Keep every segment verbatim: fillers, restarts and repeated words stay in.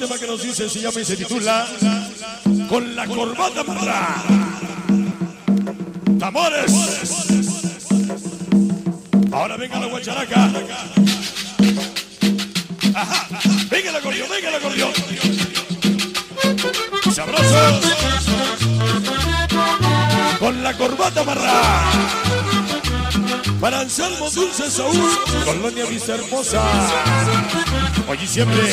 tema que nos dice, se llama y se titula Con la corbata amarrada. ¡Tambores! Ahora venga la guacharaca. Ajá, venga el acordeón, venga el acordeón. Sabrosos. Con la corbata amarrada. Para Anselmo Dulce Saúl, Colonia Vista Hermosa. Oye, siempre.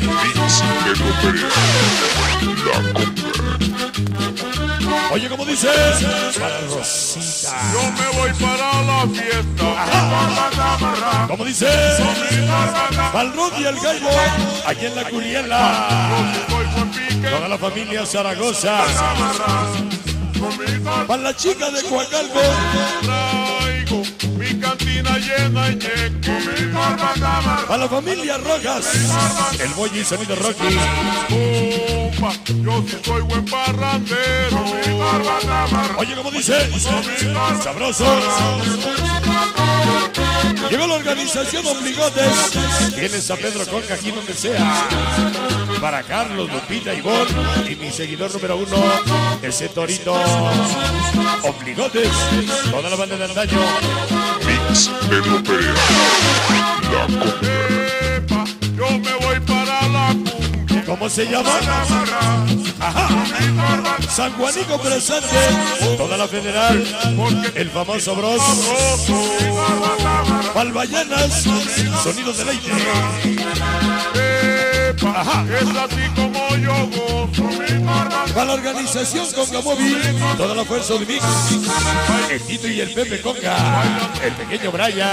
Oye, como dice, para Rosita. Yo me voy para la fiesta. Ajá. Como dice, para el Rod y el Gallo, aquí en la Curiela. Toda la familia Zaragoza. Para la chica de Coacalco. Traigo mi cantina llena y ñeque. Para la familia Rojas. El Boy y Sonido Rocky. Opa, yo sí soy buen parrandero. Oye, como dice, sabroso. Llegó la organización Obligotes. Tienes a Pedro Conca aquí donde sea. Para Carlos, Lupita, Ivonne y mi seguidor número uno, ese Torito. Obligotes, toda la banda de antaño. Mix Pedro Pérez. La Epa, yo me voy para la cumbia. ¿Cómo se llama? Ajá. San Juanico presente. Toda la federal. El famoso Bros. Palvallanas. Sonidos de leite. Ajá. Es así como yo gozo. Para la organización Conga Móvil, toda la fuerza de Mix, el Tito y el Pepe Conga, el pequeño Brian.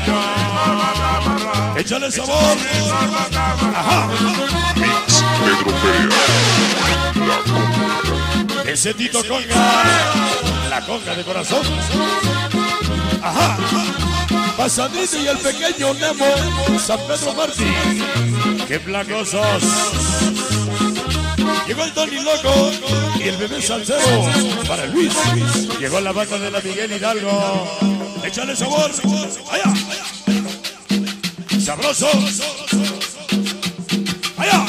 Échale sabor. Ajá. Mix Pedro Pérez. La Conga. Ese Tito Conga, la conga de corazón. Ajá. Pasadito y el pequeño Nemo, San Pedro Martín. ¡Qué placosos! Llegó el Tony Loco y el bebé Salcero para Luis. Llegó la banda de la Miguel Hidalgo. ¡Échale sabor! ¡Allá! ¡Sabroso! ¡Allá!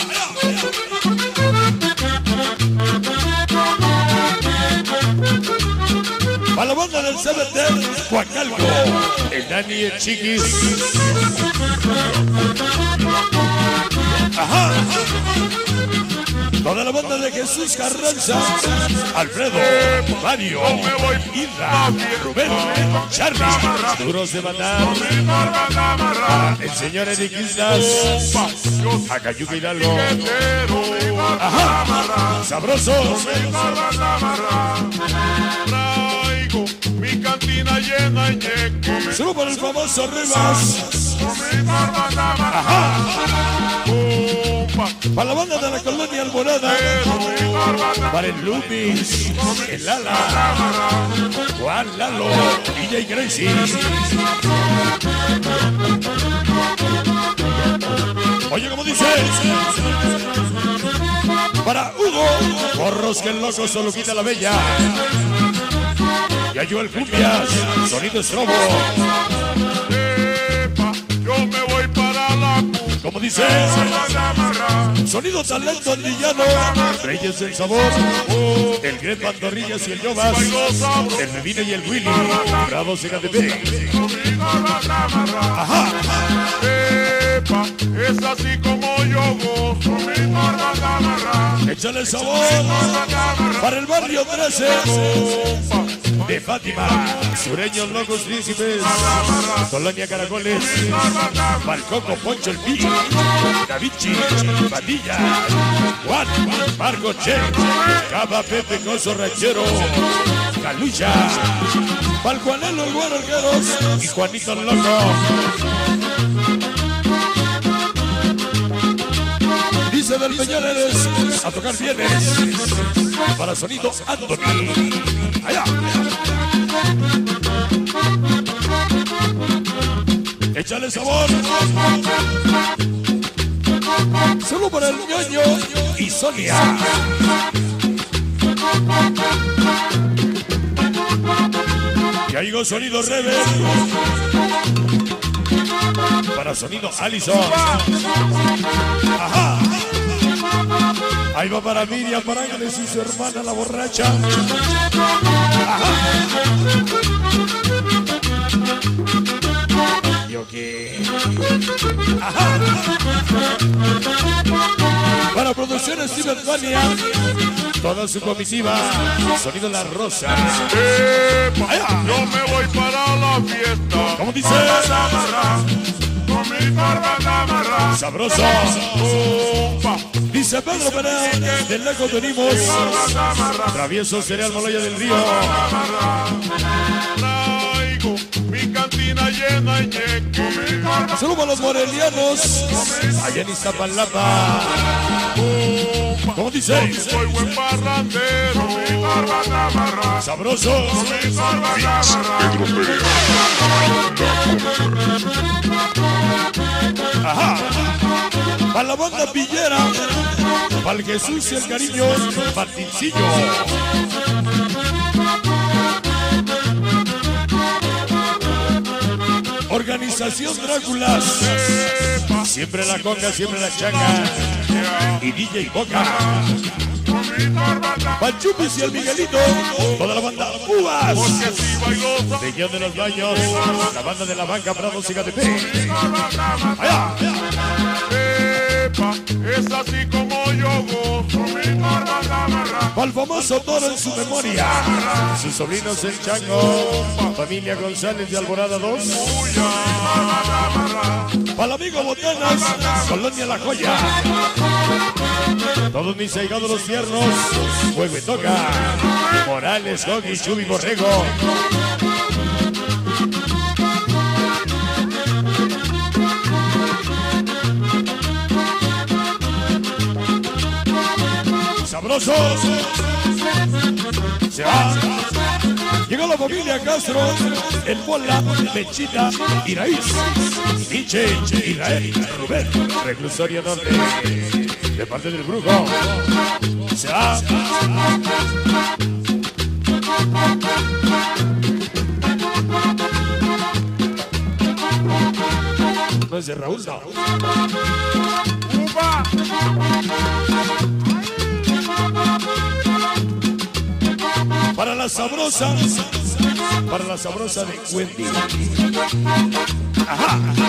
Para la banda del C B T, Coacalco, el Dani y el Chiquis. Ajá. Toda la banda de Jesús Carranza, Alfredo, Mario, Ida, Rubén, Charlie, Duros de Matar, el señor Eric Islas, Acayuca Hidalgo. Ajá. Sabrosos. Traigo mi cantina llena y ñeque. Solo para el famoso Rivas. Ajá. Para la banda de la Colonia Alborada. Para el Lupis, el Lala, Juan Lalo, D J Gracie. Oye, como dice, para Hugo, porros que el loco solo quita la bella. Y ayudó el Cumbias, Sonido Estrobo. Epa, yo me voy para la cumbia. Como dice, Sonido Talento Andillano, Reyes del Sabor, el Gret Pantorrillas y el Yobas, el Medina y el Willy, Bravos de Catepec. Ajá. Epa, es así como yo gozo. Échale sabor para el barrio trece de Fátima, Sureños Locos Príncipes, Colonia Caracoles, Balcoco Poncho el Picho, Davichi, Padilla, Juan, Marco Che, Cava Pepe Coso Ranchero, Calucha, Palcuanelo Lugar Arqueros y Juanito el Loco. Dice del Peñoles, a tocar vienes para Sonido Anthony. Allá. Échale sabor. Solo para el ñoño y Sonia. Ya llegó Sonido Rebel. Para Sonido Allison. Ajá. Ahí va para Miriam, para Ángeles y su hermana la borracha. Ajá. ¿Yo qué? Ajá. Para Producciones Cibermania, toda su comitiva, Sonido La Rosa. Epa, yo me voy para la fiesta. ¿Cómo dice? Con mi corbata amarrada. Sabroso. Opa, Dice Pedro Perea, de lejos venimos. Travieso Cereal Maloya del Río. traigo mi cantina llena y ñeque. Saludos a los morelianos, allá en Iztapalapa. ¿Cómo dice? Soy buen parrandero. Mi corbata amarrada. Sabroso. Mi corbata amarrada. Pedro Perea. Ajá. Para la banda Villera, para el Jesús y el cariño, Martincillo. Organización Dráculas, siempre la conga, siempre la changa. Y D J Boca. Panchupis y el Miguelito, toda la banda Uvas. De Guión de los Baños, la banda de la banca Prado Cigatepec. Allá. Es así como yo gozo. Mi corbata amarrada. Para el famoso Toro en su memoria, sus sobrinos el Chango, familia González de Alborada dos. Para el amigo Botanas, Colonia La Joya. Todos mis allegados los tiernos, Fuego y Toca, Morales, Gogi, Chubi, Borrego. Sabrosos. Se va. Llegó la familia Castro, el Bola, Mechita, Iraíz, Nietzsche, Israel, Rubén, Reclusorio Norte, de parte del Brujo. Se va. No es de Raúl, no. Upa. Para la sabrosa, para la sabrosa de Wendy. Ajá.